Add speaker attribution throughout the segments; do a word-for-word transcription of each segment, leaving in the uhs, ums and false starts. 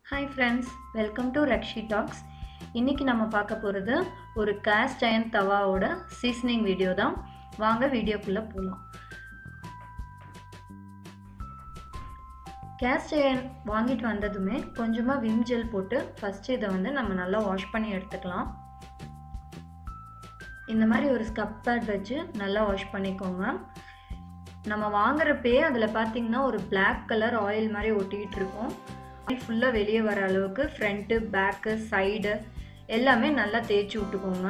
Speaker 1: Hi friends, welcome to Rakshi Talks. இன்னைக்கு நம்ம பார்க்க போறது ஒரு cast iron தவாவோட seasoning வீடியோ தான். வாங்க வீடியோக்குள்ள போலாம். cast iron வாங்கிட்டு வந்ததுமே கொஞ்சமா விம் ஜெல் போட்டு ஃபர்ஸ்ட் இத வந்து நம்ம நல்லா வாஷ் பண்ணி எடுத்துக்கலாம். இந்த மாதிரி ஒரு ஸ்க்ரப் பேட் வச்சு நல்லா வாஷ் பண்ணிக்கோங்க. நம்ம வாங்குறப்பே அதுல பாத்தீங்கன்னா ஒரு black color oil மாதிரி ஒட்டிட்டு இருக்கும். ஃபுல்லா வெளியே வர அளவுக்கு ஃப்ரண்ட் பேக் சைடு எல்லாமே நல்லா தேய்ச்சி விட்டுக்கோங்க.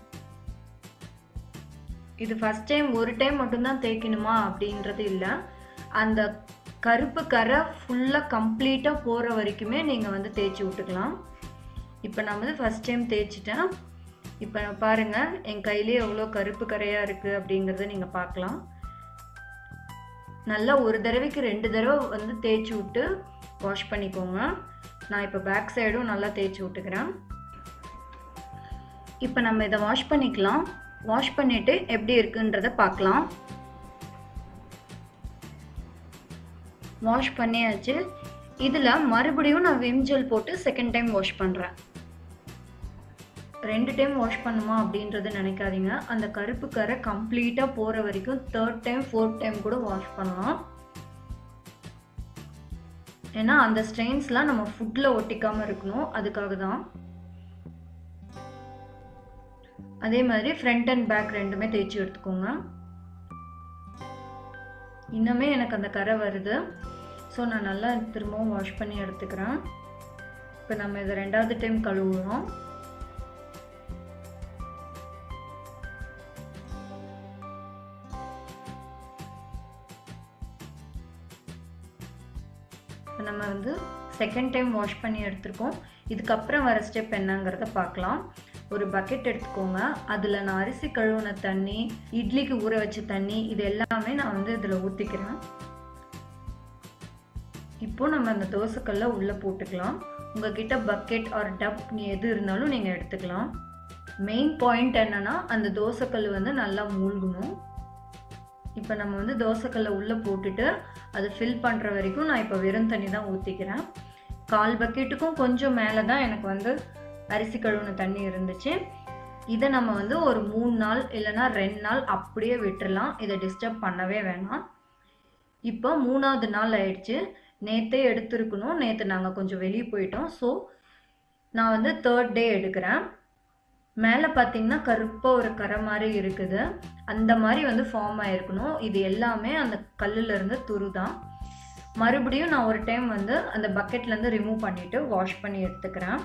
Speaker 1: இது ஃபர்ஸ்ட் டைம் ஒரு டைம் மட்டும் தான் தேய்க்கணுமா அப்படின்றது இல்லை, அந்த கருப்பு கரை ஃபுல்லா கம்ப்ளீட்டா போற வரைக்குமே நீங்க வந்து தேய்ச்சி விட்டுக்கலாம். இப்போ நான் வந்து ஃபர்ஸ்ட் டைம் தேய்ச்சிட்டேன். இப்போ பாருங்க என் கையிலேயே எவ்வளோ கருப்பு கரையா இருக்கு அப்படிங்கறத நீங்க பார்க்கலாம். நல்லா ஒரு தடவைக்கு ரெண்டு தடவை வந்து தேய்ச்சி விட்டு வாஷ் பண்ணிக்கோங்க. நான் இப்போ பேக் சைடும் நல்லா தேய்ச்சி விட்டுக்கிறேன். இப்போ நம்ம இதை வாஷ் பண்ணிக்கலாம். வாஷ் பண்ணிட்டு எப்படி இருக்குன்றத பார்க்கலாம். வாஷ் பண்ணியாச்சு. இதில் மறுபடியும் நான் விம் ஜெல் போட்டு செகண்ட் டைம் வாஷ் பண்ணுறேன். ரெண்டு டைம் வாஷ் பண்ணுமா அப்படின்றத நினைக்காதீங்க. அந்த கருப்பு கரை கம்ப்ளீட்டாக போகிற வரைக்கும் தேர்ட் டைம் ஃபோர்த் டைம் கூட வாஷ் பண்ணலாம். ஏன்னா அந்த ஸ்ட்ரெயின்ஸ்லாம் நம்ம ஃபுட்ல ஒட்டிக்காம இருக்கணும், அதுக்காக தான். அதே மாதிரி ஃப்ரண்ட் அண்ட் பேக் ரெண்டுமே தேய்ச்சி எடுத்துக்கோங்க. இன்னுமே எனக்கு அந்த கரை வருது, ஸோ நான் நல்லா திரும்பவும் வாஷ் பண்ணி எடுத்துக்கிறேன். இப்போ நம்ம இதை ரெண்டாவது டைம் கழுவுறோம். நம்ம வந்து செகண்ட் டைம் வாஷ் பண்ணி எடுத்துருக்கோம். இதுக்கப்புறம் வர ஸ்டெப் என்னங்கிறத பார்க்கலாம். ஒரு பக்கெட் எடுத்துக்கோங்க. அதில் நான் அரிசி கழுவுன தண்ணி, இட்லிக்கு ஊற வச்ச தண்ணி, இது எல்லாமே நான் வந்து இதில் ஊற்றிக்கிறேன். இப்போ நம்ம அந்த தோசைக்கல்ல உள்ளே போட்டுக்கலாம். உங்ககிட்ட பக்கெட் ஆர் டப் எது இருந்தாலும் நீங்கள் எடுத்துக்கலாம். மெயின் பாயிண்ட் என்னன்னா அந்த தோசைக்கல் வந்து நல்லா மூழ்கணும். இப்போ நம்ம வந்து தோசைக்கல்லை உள்ளே போட்டுட்டு அதை ஃபில் பண்ணுற வரைக்கும் நான் இப்போ வெறும் தண்ணி தான் ஊற்றிக்கிறேன். கால் பக்கெட்டுக்கும் கொஞ்சம் மேலே தான் எனக்கு வந்து அரிசி கழுவுன தண்ணி இருந்துச்சு. இதை நம்ம வந்து ஒரு மூணு நாள் இல்லைன்னா ரெண்டு நாள் அப்படியே விட்டுடலாம். இதை டிஸ்டர்ப் பண்ணவே வேணாம். இப்போ மூணாவது நாள் ஆயிடுச்சு. நேற்றே எடுத்துருக்கணும். நேற்று நாங்கள் கொஞ்சம் வெளியே போயிட்டோம். ஸோ நான் வந்து தேர்ட் டே எடுக்கிறேன். மேலே பார்த்தீங்கன்னா கருப்பாக ஒரு கரை மாதிரி இருக்குது. அந்த மாதிரி வந்து ஃபார்ம் ஆகிருக்கணும். இது எல்லாமே அந்த கல்லில் இருந்து துரு தான். மறுபடியும் நான் ஒரு டைம் வந்து அந்த பக்கெட்லேருந்து ரிமூவ் பண்ணிவிட்டு வாஷ் பண்ணி எடுத்துக்கிறேன்.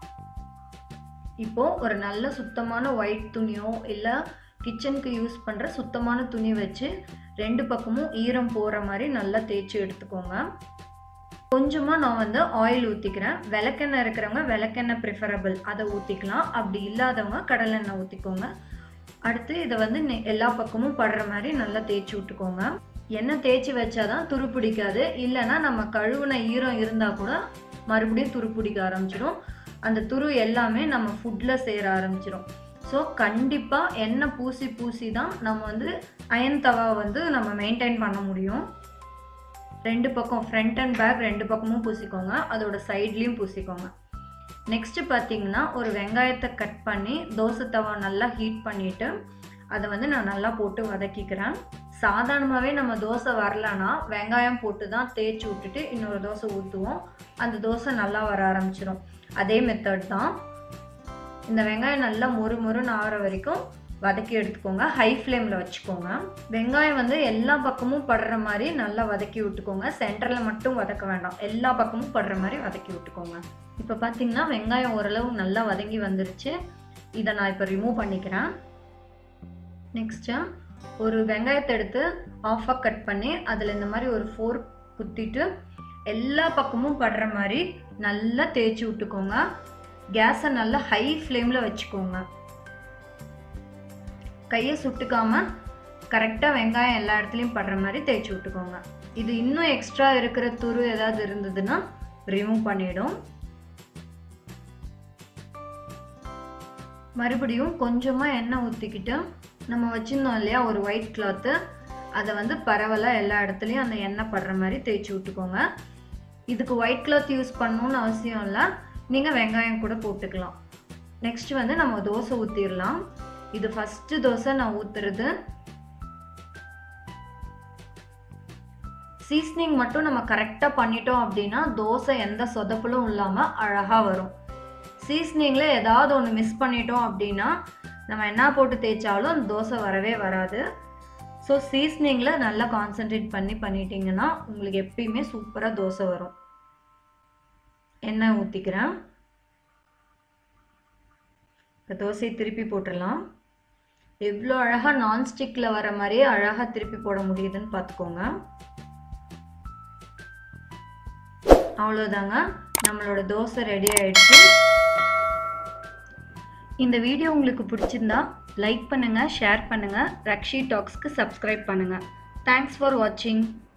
Speaker 1: இப்போது ஒரு நல்ல சுத்தமான ஒயிட் துணியோ இல்லை கிச்சனுக்கு யூஸ் பண்ணுற சுத்தமான துணி வச்சு ரெண்டு பக்கமும் ஈரம் போகிற மாதிரி நல்லா தேய்ச்சி எடுத்துக்கோங்க. கொஞ்சமாக நான் வந்து ஆயில் ஊற்றிக்கிறேன். விளக்கெண்ணெய் இருக்கிறவங்க விளக்கெண்ணெய் ப்ரிஃபரபிள், அதை ஊற்றிக்கலாம். அப்படி இல்லாதவங்க கடலெண்ணெய் ஊற்றிக்கோங்க. அடுத்து இதை வந்து எல்லா பக்கமும் படுற மாதிரி நல்லா தேய்ச்சி விட்டுக்கோங்க. எண்ணெய் தேய்ச்சி வச்சாதான் துரு பிடிக்காது. இல்லைன்னா நம்ம கழுவுன ஈரம் இருந்தால் கூட மறுபடியும் துரு பிடிக்க ஆரம்பிச்சிடும். அந்த துரு எல்லாமே நம்ம ஃபுட்டில் சேர ஆரம்பிச்சிடும். ஸோ கண்டிப்பாக எண்ணெய் பூசி பூசி தான் நம்ம வந்து அயன் தவா வந்து நம்ம மெயின்டைன் பண்ண முடியும். ரெண்டு பக்கம் ஃப்ரண்ட் அண்ட் பேக் ரெண்டு பக்கமும் பூசிக்கோங்க. அதோட சைட்லேயும் பூசிக்கோங்க. நெக்ஸ்ட்டு பார்த்தீங்கன்னா ஒரு வெங்காயத்தை கட் பண்ணி தோசை தவா நல்லா ஹீட் பண்ணிவிட்டு அதை வந்து நான் நல்லா போட்டு வதக்கிக்கிறேன். சாதாரணமாகவே நம்ம தோசை வரலன்னா வெங்காயம் போட்டு தான் தேய்ச்சி விட்டுட்டு இன்னொரு தோசை ஊற்றுவோம். அந்த தோசை நல்லா வர ஆரம்பிச்சிடும். அதே மெத்தட் தான். இந்த வெங்காயம் நல்லா மொறு மொறுன்னு ஆகிற வரைக்கும் வதக்கி எடுத்துக்கோங்க. ஹை ஃப்ளேமில் வச்சுக்கோங்க. வெங்காயம் வந்து எல்லா பக்கமும் படுற மாதிரி நல்லா வதக்கி விட்டுக்கோங்க. சென்டரில் மட்டும் வதக்க வேண்டாம், எல்லா பக்கமும் படுற மாதிரி வதக்கி விட்டுக்கோங்க. இப்போ பார்த்தீங்கன்னா வெங்காயம் ஓரளவு நல்லா வதங்கி வந்துருச்சு. இதை நான் இப்போ ரிமூவ் பண்ணிக்கிறேன். நெக்ஸ்ட்டு ஒரு வெங்காயத்தை எடுத்து ஆஃபாக கட் பண்ணி அதில் இந்த மாதிரி ஒரு ஃபோர்க் குத்திட்டு எல்லா பக்கமும் படுற மாதிரி நல்லா தேய்ச்சி விட்டுக்கோங்க. கேஸை நல்லா ஹை ஃப்ளேமில் வச்சுக்கோங்க. கையை சுட்டுக்காம கரெக்டாக வெங்காயம் எல்லா இடத்துலையும் படுற மாதிரி தேய்ச்சி விட்டுக்கோங்க. இது இன்னும் எக்ஸ்ட்ரா இருக்கிற துரு ஏதாவது இருந்ததுன்னா ரிமூவ் பண்ணிடும். மறுபடியும் கொஞ்சமாக எண்ணெய் ஊற்றிக்கிட்டு நம்ம வச்சுருந்தோம் இல்லையா ஒரு ஒயிட் கிளாத்து, அதை வந்து பரவலாக எல்லா இடத்துலையும் அந்த எண்ணெய் படுற மாதிரி தேய்ச்சி விட்டுக்கோங்க. இதுக்கு ஒயிட் கிளாத் யூஸ் பண்ணணும்னு அவசியம் இல்லை, நீங்கள் வெங்காயம் கூட போட்டுக்கலாம். நெக்ஸ்ட் வந்து நம்ம தோசை ஊற்றிடலாம். இது ஃபஸ்ட்டு தோசை நான் ஊற்றுறது. சீசனிங் மட்டும் நம்ம கரெக்டாக பண்ணிட்டோம் அப்படின்னா தோசை எந்த சொதப்பலும் இல்லாமல் அழகாக வரும். சீசனிங்கில் ஏதாவது ஒன்று மிஸ் பண்ணிட்டோம் அப்படின்னா நம்ம என்ன போட்டு தேய்ச்சாலும் அந்த தோசை வரவே வராது. ஸோ சீசனிங்கில் நல்லா கான்சென்ட்ரேட் பண்ணி பண்ணிட்டீங்கன்னா உங்களுக்கு எப்பயுமே சூப்பராக தோசை வரும். எண்ணெய் ஊற்றிக்கிறேன். இப்போ தோசையை திருப்பி போட்டுடலாம். எவ்வளோ அழகாக நான்ஸ்டிக்கில் வர மாதிரியே அழகாக திருப்பி போட முடியுதுன்னு பார்த்துக்கோங்க. அவ்வளோதாங்க, நம்மளோட தோசை ரெடி ஆயிடுச்சு. இந்த வீடியோ உங்களுக்கு பிடிச்சிருந்தா லைக் பண்ணுங்கள், ஷேர் பண்ணுங்கள், ரக்ஷி டாக்ஸ்க்கு சப்ஸ்கிரைப் பண்ணுங்கள். தேங்க்ஸ் ஃபார் வாட்சிங்.